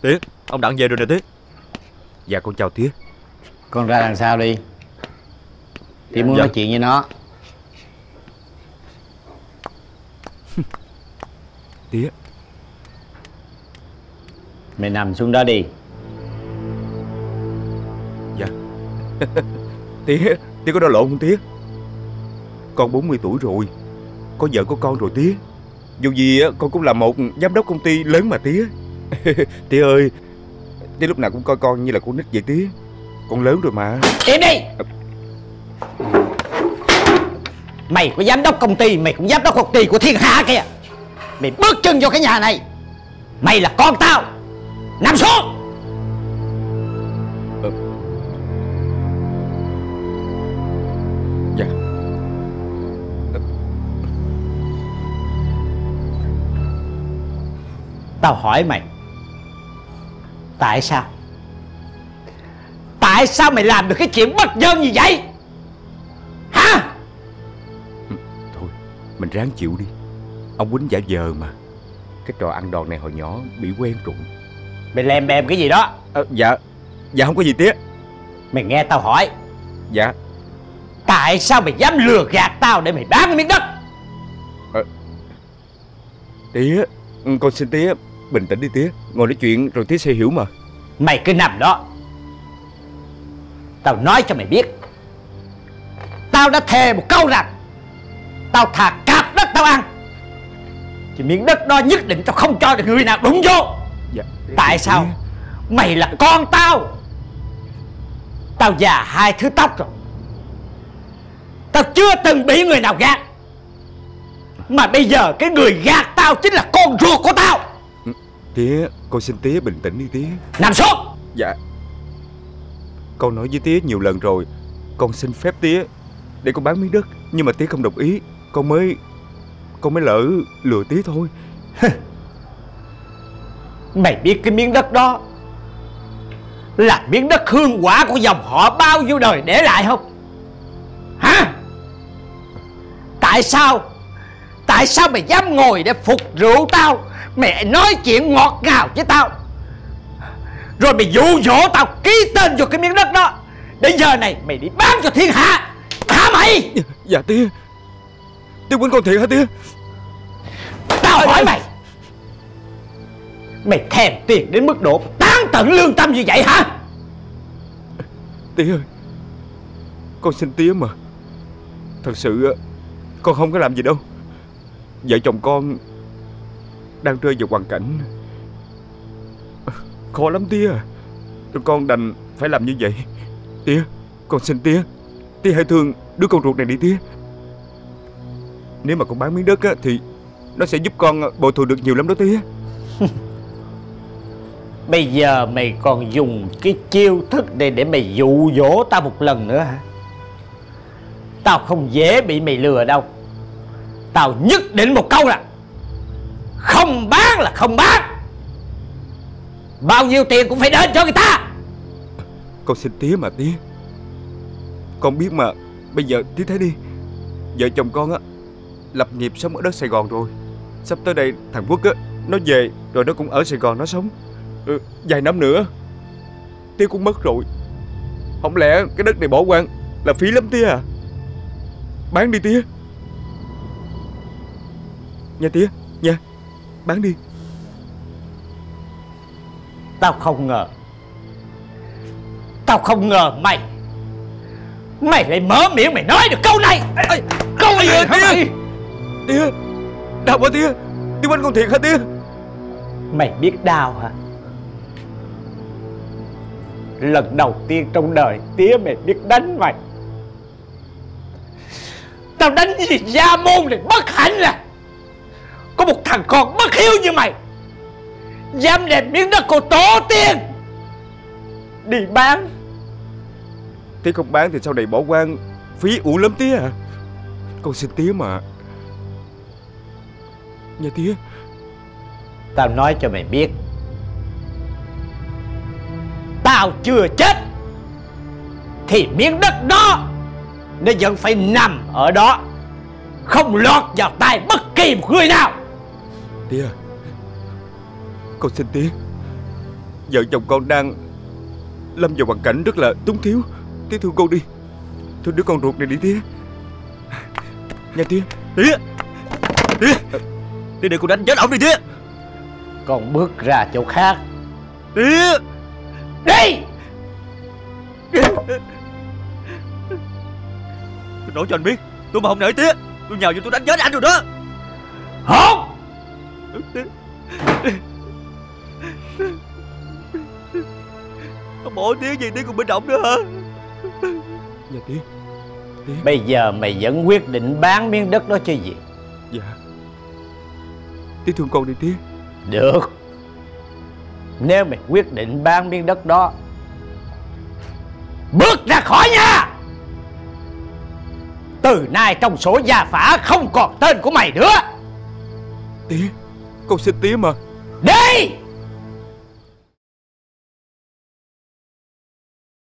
Tía, ông Đặng về rồi nè Tía. Dạ con chào Tía. Con ra đằng sau đi. Tía muốn nói chuyện với nó. Tía. Mày nằm xuống đó đi. Dạ. Tía, Tía có đau lộn không Tía? Con 40 tuổi rồi, có vợ có con rồi Tía. Dù gì con cũng là một giám đốc công ty lớn mà Tía. Tía ơi, Tía lúc nào cũng coi con như là con nít vậy Tía. Con lớn rồi mà. Im đi. Mày có giám đốc công ty, mày cũng giám đốc công ty của thiên hạ kìa. Mày bước chân vô cái nhà này, mày là con tao. Nằm xuống. Dạ. Tao hỏi mày, tại sao? Tại sao mày làm được cái chuyện bất nhân như vậy? Hả? Thôi, mình ráng chịu đi. Ông Quýnh giả vờ mà. Cái trò ăn đòn này hồi nhỏ bị quen rồi. Mày lèm bèm cái gì đó? Dạ. Dạ không có gì Tía. Mày nghe tao hỏi. Dạ. Tại sao mày dám lừa gạt tao để mày bán cái miếng đất? Tía, con xin Tía bình tĩnh đi Tía. Ngồi nói chuyện rồi Tía sẽ hiểu mà. Mày cứ nằm đó. Tao nói cho mày biết, tao đã thề một câu rằng tao thà cạp đất tao ăn, thì miếng đất đó nhất định tao không cho được người nào đụng vô. Dạ. Tại sao? Mày là con tao. Tao già 2 thứ tóc rồi, tao chưa từng bị người nào gạt. Mà bây giờ cái người gạt tao chính là con ruột của tao. Tía, con xin Tía bình tĩnh đi Tía. Nằm xuống. Dạ. Con nói với Tía nhiều lần rồi, con xin phép Tía để con bán miếng đất, nhưng mà Tía không đồng ý. Con mới lỡ lừa Tía thôi. Mày biết cái miếng đất đó là miếng đất hương quả của dòng họ bao nhiêu đời để lại không? Hả? Tại sao mày dám ngồi để phục rượu tao, mày nói chuyện ngọt ngào với tao, rồi mày dụ dỗ tao ký tên vào cái miếng đất đó, đến giờ này mày đi bán cho thiên hạ hả mày? Dạ Tía. Tía quýnh con thiệt hả Tía? Tao hỏi mày, mày thèm tiền đến mức độ tán tận lương tâm như vậy hả? Tía ơi, con xin Tía mà. Thật sự con không có làm gì đâu. Vợ chồng con đang rơi vào hoàn cảnh khó lắm Tía à. Tụi con đành phải làm như vậy. Tía, con xin Tía, Tía hãy thương đứa con ruột này đi Tía. Nếu mà con bán miếng đất á, thì nó sẽ giúp con bồi thường được nhiều lắm đó Tía. Bây giờ mày còn dùng cái chiêu thức này để mày dụ dỗ tao một lần nữa hả? Tao không dễ bị mày lừa đâu. Tao nhất định một câu là không bán là không bán. Bao nhiêu tiền cũng phải đền cho người ta. Con xin Tía mà Tía. Con biết mà. Bây giờ Tía thấy đi, vợ chồng con á lập nghiệp sống ở đất Sài Gòn rồi. Sắp tới đây thằng Quốc á nó về rồi nó cũng ở Sài Gòn nó sống vài năm nữa. Tía cũng mất rồi. Không lẽ cái đất này bỏ hoang là phí lắm Tía à? Bán đi Tía. Nha Tía, nha. Bán đi. Tao không ngờ mày lại mở miệng mày nói được câu này. Câu này hả Tía? Tía, đau quá Tía. Tía quýnh con thiệt hả Tía? Mày biết đau hả? Lần đầu tiên trong đời Tía mày biết đánh mày. Tao đánh vì gia môn này bất hạnh à. Có một thằng con bất hiếu như mày dám đem miếng đất của tổ tiên đi bán. Tía không bán thì sau này bỏ hoang phí uổng lắm Tía à. Con xin Tía mà. Nha Tía. Tao nói cho mày biết, tao chưa chết thì miếng đất đó nó vẫn phải nằm ở đó, không lọt vào tay bất kỳ một người nào. Tía, con xin Tía. vợ chồng con đang lâm vào hoàn cảnh rất là túng thiếu. Tía thương con đi, thương đứa con ruột này đi tía. Nha tía. Tía, tía đừng có đánh chết ông đi tía. Con bước ra chỗ khác. Tía, Đi. tôi nói cho anh biết, tôi mà không nể tía, tôi nhào vô tôi đánh chết anh rồi đó. Không. Ông bỏ tía gì tía còn bên động nữa hả? Nha tía. Bây giờ mày vẫn quyết định bán miếng đất đó chứ gì? Dạ. Tía thương con đi tía. Được. Nếu mày quyết định bán miếng đất đó, bước ra khỏi nhà. Từ nay trong sổ gia phả không còn tên của mày nữa. Tía, con xin tía mà. Đi.